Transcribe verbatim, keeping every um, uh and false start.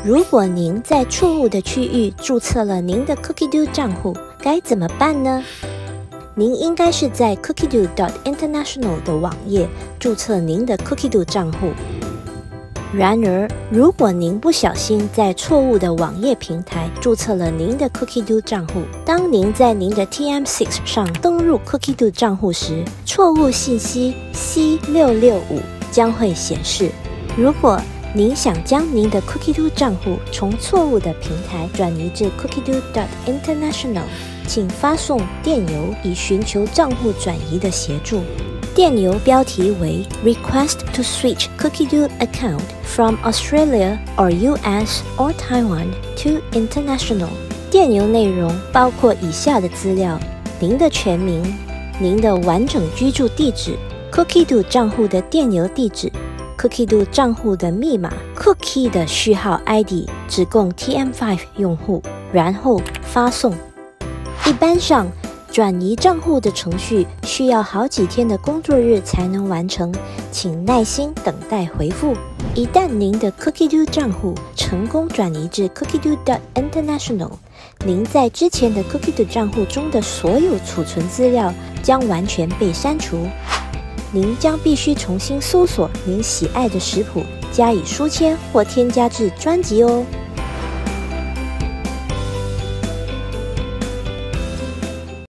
如果您在错误的区域注册了您的 Cookidoo 账户，该怎么办呢？您应该是在 Cookidoo dot international 的网页注册您的 Cookidoo 账户。然而，如果您不小心在错误的网页平台注册了您的 Cookidoo 账户，当您在您的 T M 六 上登入 Cookidoo 账户时，错误信息 C 六六五将会显示。如果您想将您的 Cookidoo 账户从错误的平台转移至 Cookidoo dot international， 请发送电邮以寻求账户转移的协助。电邮标题为 Request to switch Cookidoo account from Australia or U S or Taiwan to international。 电邮内容包括以下的资料：您的全名、您的完整居住地址、Cookidoo 账户的电邮地址、Cookidoo 账户的密码、Cookie 的序号 I D 只供 T M 五 用户，然后发送。一般上，转移账户的程序需要好几天的工作日才能完成，请耐心等待回复。一旦您的 Cookidoo 账户成功转移至 Cookidoo dot international， 您在之前的 Cookidoo 账户中的所有储存资料将完全被删除。您将必须重新搜索您喜爱的食谱，加以书签或添加至专辑哦。